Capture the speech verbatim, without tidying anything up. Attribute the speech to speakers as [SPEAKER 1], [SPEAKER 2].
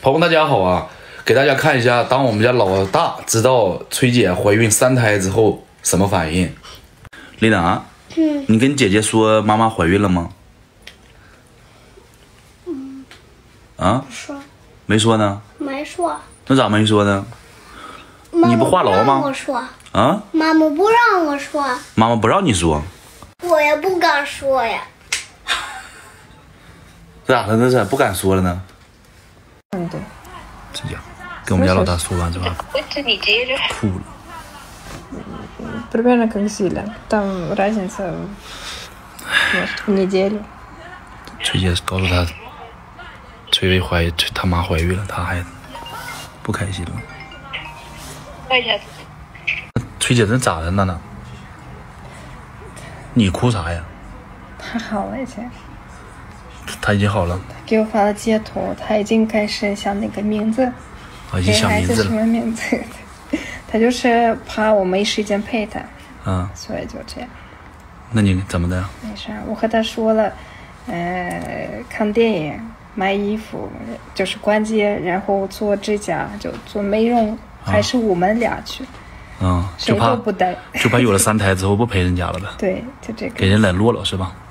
[SPEAKER 1] 朋友大家好啊，给大家看一下，当我们家老大知道崔姐怀孕三胎之后什么反应。丽娜，嗯，你跟姐姐说妈妈怀孕了吗？
[SPEAKER 2] 嗯，
[SPEAKER 1] 啊？
[SPEAKER 2] 不说，
[SPEAKER 1] 没说呢。
[SPEAKER 2] 没说。
[SPEAKER 1] 那咋没说呢？你不话痨吗？
[SPEAKER 2] 我说。
[SPEAKER 1] 啊？
[SPEAKER 2] 妈妈不让我说。
[SPEAKER 1] 妈妈不让你说。
[SPEAKER 2] 我也不敢说呀。
[SPEAKER 1] 这咋的？这是不敢说了呢？
[SPEAKER 3] 嗯，对。
[SPEAKER 1] 这家跟我们家老大说完之后，哭了。
[SPEAKER 3] Примерно как Зиля. Там разница может в неделю.
[SPEAKER 1] 崔姐告诉他，崔薇怀他妈怀孕了，他还不开心了。崔姐这咋的呢？呢？你哭啥呀？
[SPEAKER 3] 他好了已经。
[SPEAKER 1] 他已经好了。
[SPEAKER 3] 他给我发了截图，他已经开始想那个名字。
[SPEAKER 1] 啊，已经想名字了。
[SPEAKER 3] 什么名字？他就是怕我没时间陪他。
[SPEAKER 1] 嗯。
[SPEAKER 3] 所以就这样。
[SPEAKER 1] 那你怎么的？
[SPEAKER 3] 没事，我和他说了，呃，看电影、买衣服，就是逛街，然后做指甲，就做美容，啊、还是我们俩去。
[SPEAKER 1] 嗯，就怕
[SPEAKER 3] 不带，
[SPEAKER 1] 就怕有了三胎之后不陪人家了呗。
[SPEAKER 3] 对，就这个。
[SPEAKER 1] 给人冷落了是吧？